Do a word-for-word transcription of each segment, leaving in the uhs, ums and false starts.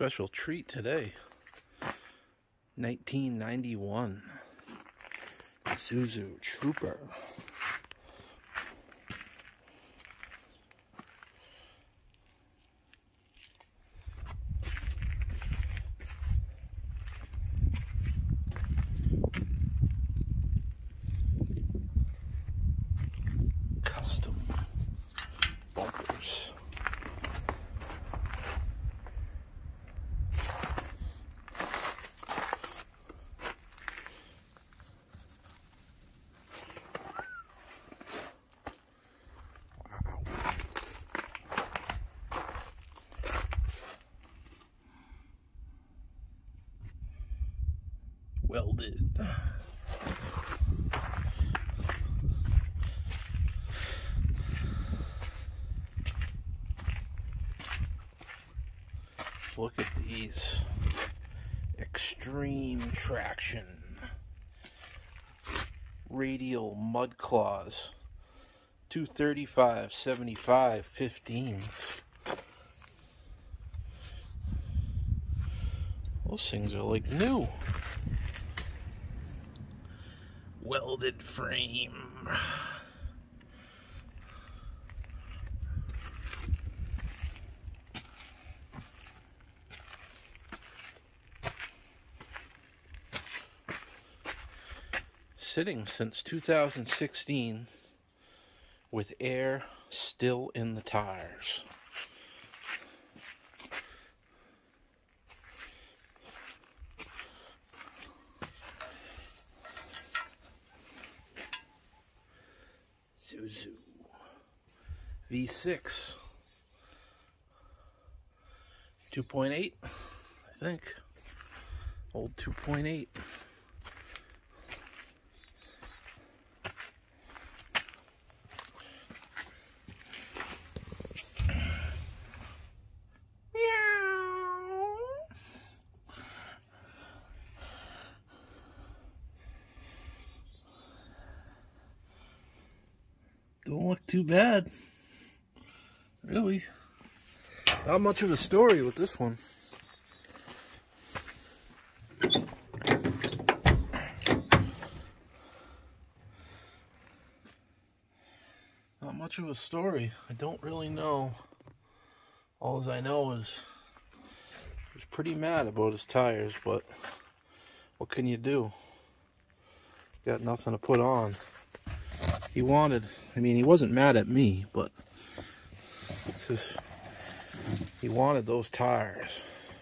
Special treat today. nineteen ninety-one Isuzu Trooper. Custom bumpers. Welded. Look at these. Extreme traction. Radial mud claws. two thirty-five, seventy-five, fifteens. Those things are like new. Welded frame. Sitting since two thousand sixteen with air still in the tires. Isuzu V six two point eight, I think. Old two point eight. Don't look too bad, really. Not much of a story with this one. Not much of a story. I don't really know. All I know is he was pretty mad about his tires, but what can you do? Got nothing to put on. He wanted, I mean, he wasn't mad at me, but it's just, he wanted those tires.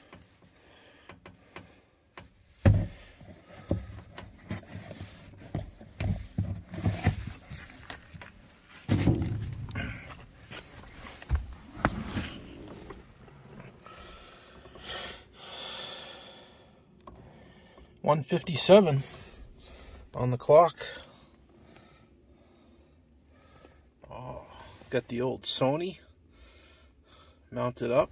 one fifty-seven on the clock. Got the old Sony mounted up.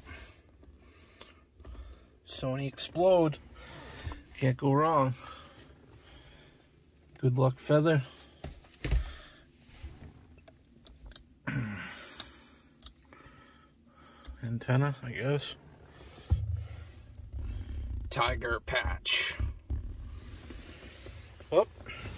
Sony Explode. Can't go wrong. Good luck feather. Antenna, I guess. Tiger patch. Oh.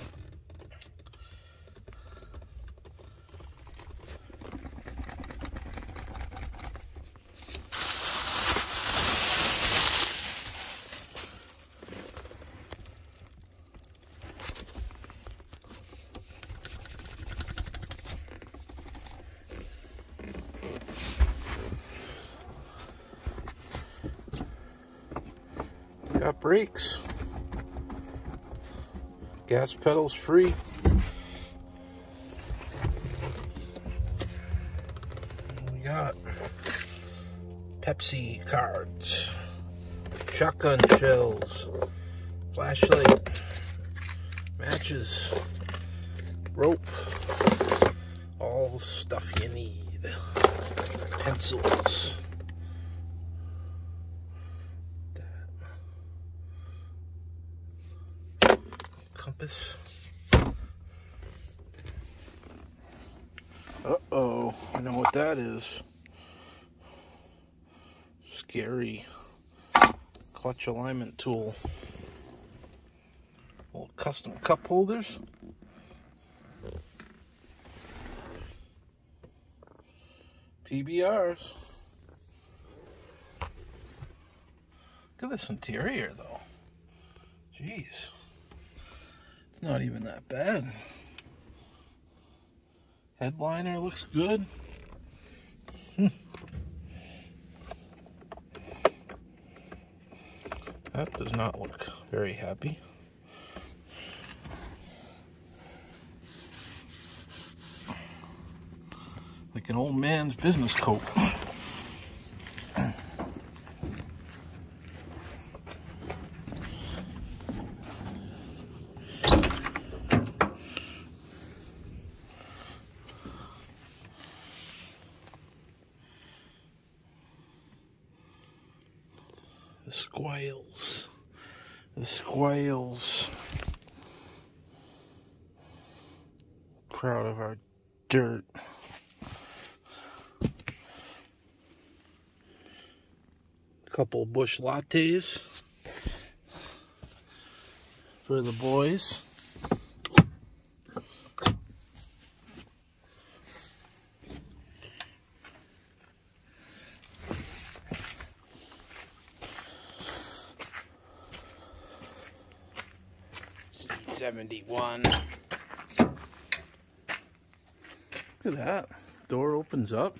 Got brakes, gas pedals free. We got Pepsi cards, shotgun shells, flashlight, matches, rope, all the stuff you need, pencils. Compass. Uh-oh, I know what that is. Scary. clutch alignment tool. Little custom cup holders. P B Rs. Look at this interior though. Jeez. It's not even that bad. Headliner looks good. That does not look very happy. Like an old man's business coat. The squales. The squales. Proud of our dirt. Couple Busch Lattes for the boys. C seventy-one. Look at that. Door opens up.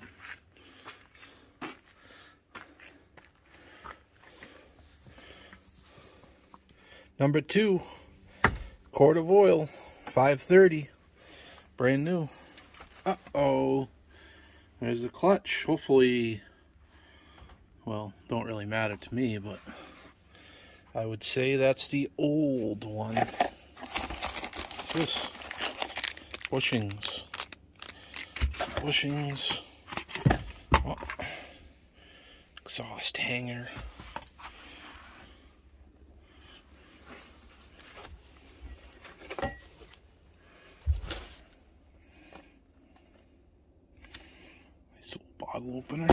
Number two, quart of oil, five thirty, brand new. Uh-oh, there's the clutch. Hopefully, well, don't really matter to me, but I would say that's the old one. What's this? Bushings. Bushings. Oh. Exhaust hanger. Bottle opener.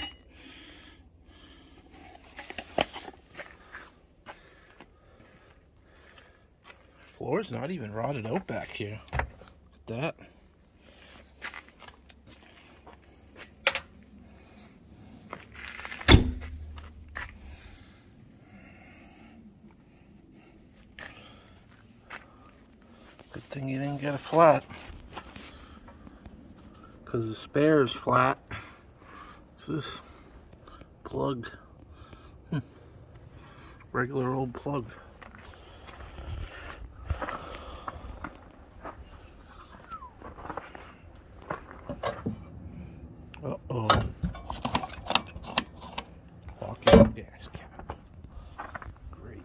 Floor's not even rotted out back here. Look at that. Good thing you didn't get a flat, because the spare's flat. What's this? Plug. Hmm. Regular old plug. Uh-oh. Walking gas cap. Great.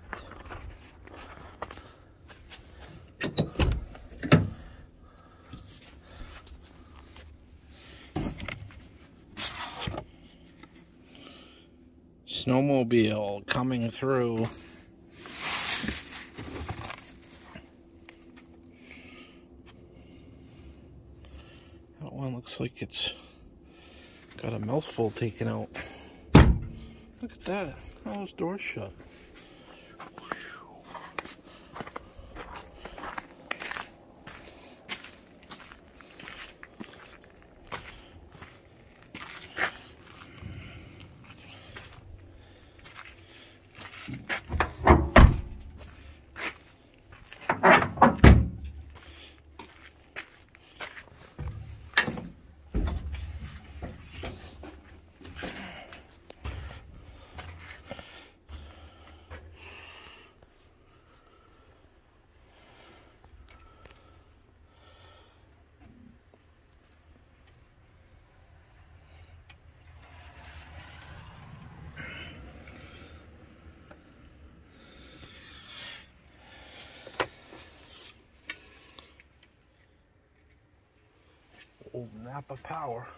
Snowmobile coming through. That one looks like it's got a mouthful taken out. Look at that. How those doors shut. Old Napa Power.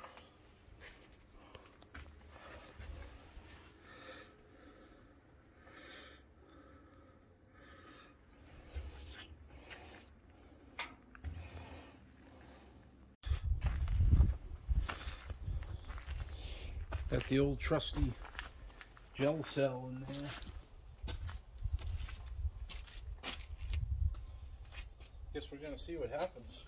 Got the old trusty gel cell in there. Guess we're gonna see what happens.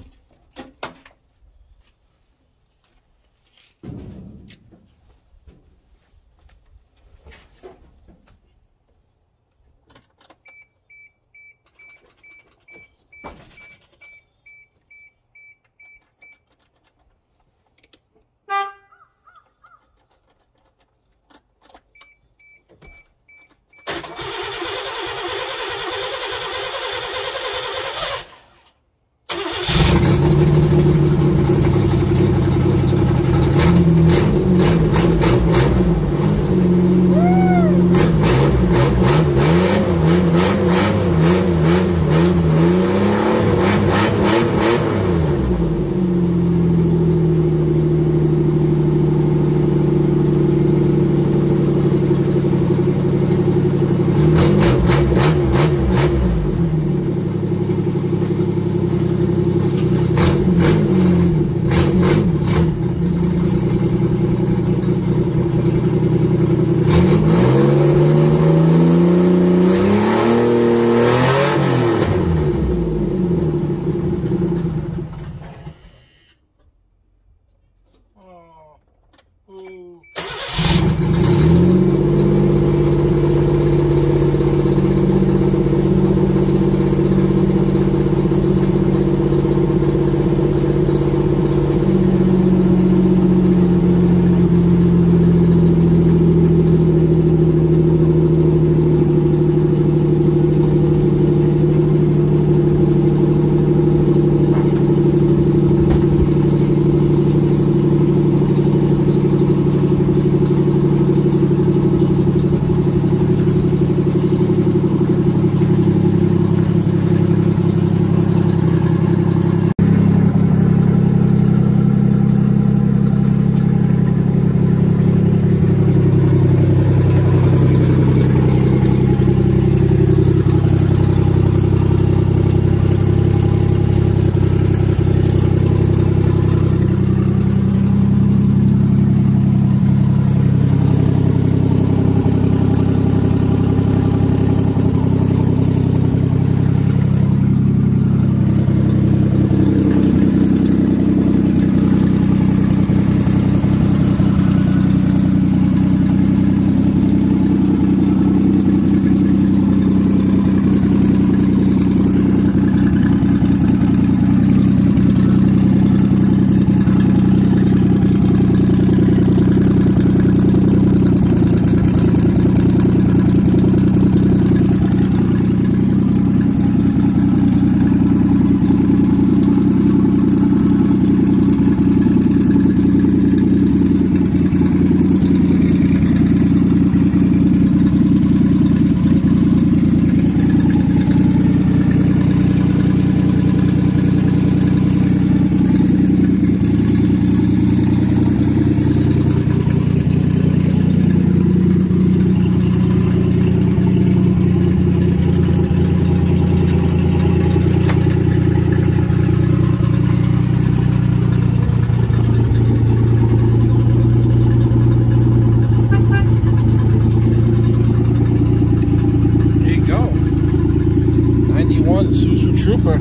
Trooper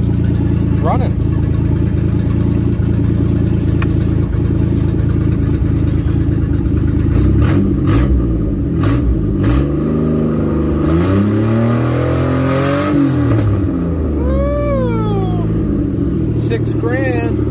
running. Woo! Six grand.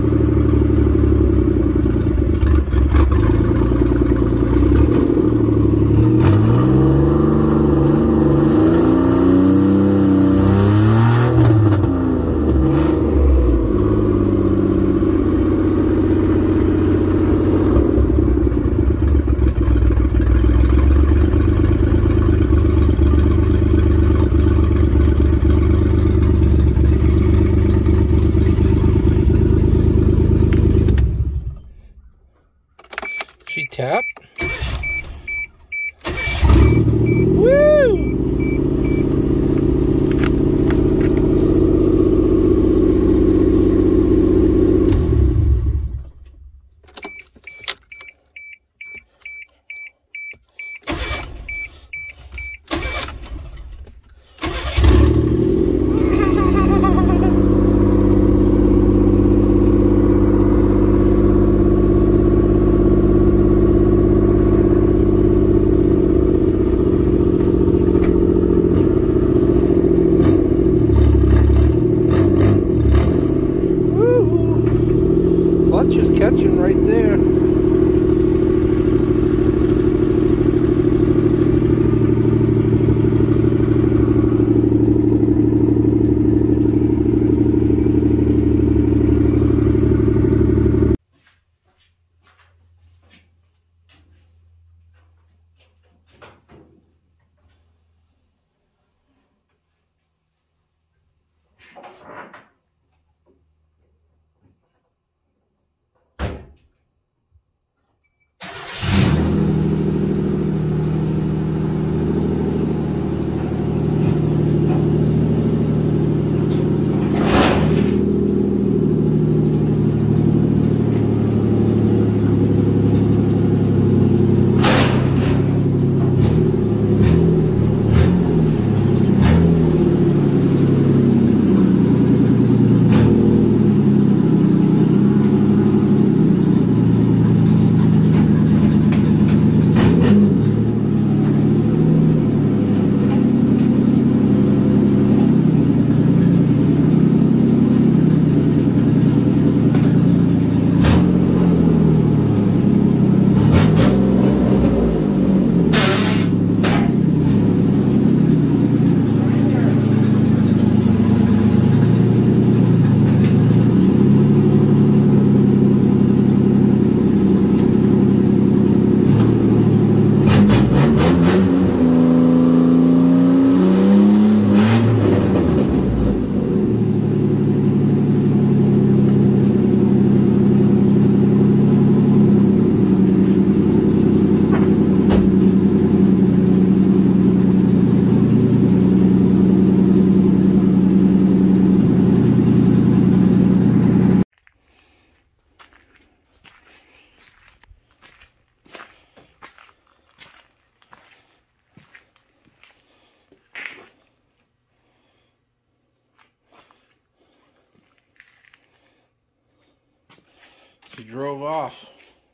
He drove off.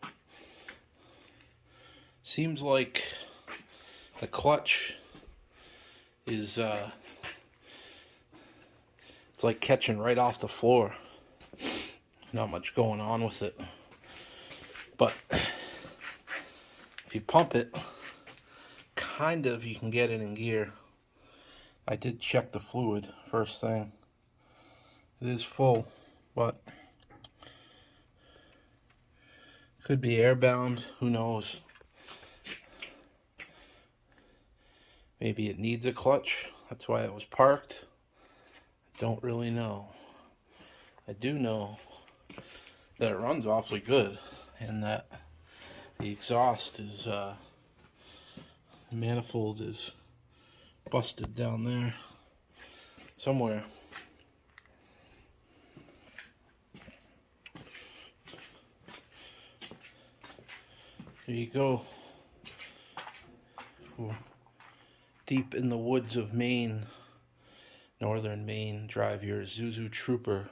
Seems like the clutch is uh it's like catching right off the floor. Not much going on with it, but if you pump it, kind of you can get it in gear. I did check the fluid first thing. It is full, but could be airbound, who knows. Maybe it needs a clutch, that's why it was parked. Don't really know. I do know that it runs awfully good, and that the exhaust is, uh, the manifold is busted down there somewhere. There you go. We're deep in the woods of Maine, northern Maine. Drive your Isuzu Trooper.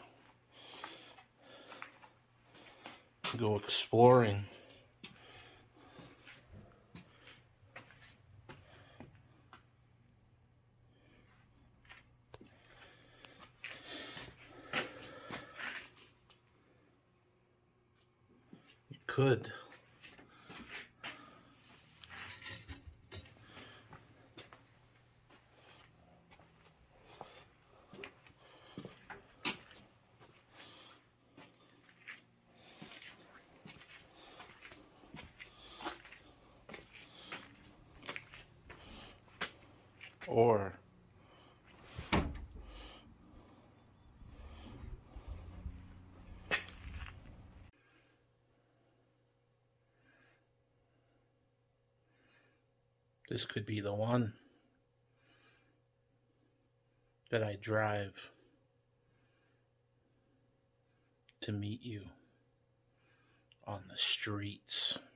Go exploring. You could. Or this could be the one that I drive to meet you on the streets.